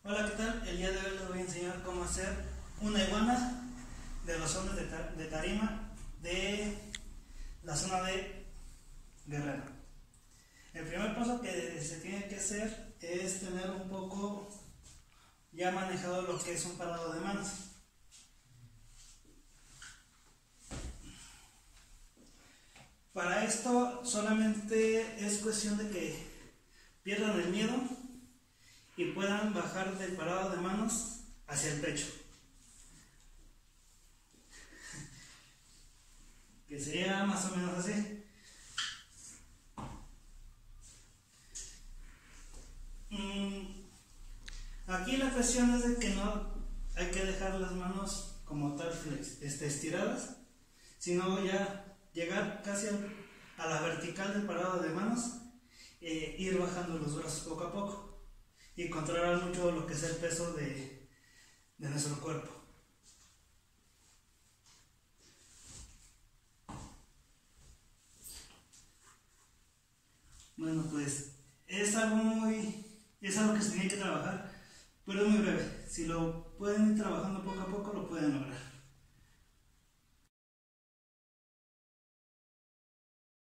Hola, ¿qué tal? El día de hoy les voy a enseñar cómo hacer una iguana de los hombres de tarima de la zona de Guerrero. El primer paso que se tiene que hacer es tener un poco ya manejado lo que es un parado de manos. Para esto solamente es cuestión de que pierdan el miedo y puedan bajar del parado de manos hacia el pecho, que sería más o menos así. Aquí la cuestión es de que no hay que dejar las manos como tal estiradas, sino ya llegar casi a la vertical del parado de manos, ir bajando los brazos poco a poco y controlar mucho lo que es el peso de nuestro cuerpo. Bueno, pues es algo que se tiene que trabajar, pero es muy breve. Si lo pueden ir trabajando poco a poco, lo pueden lograr.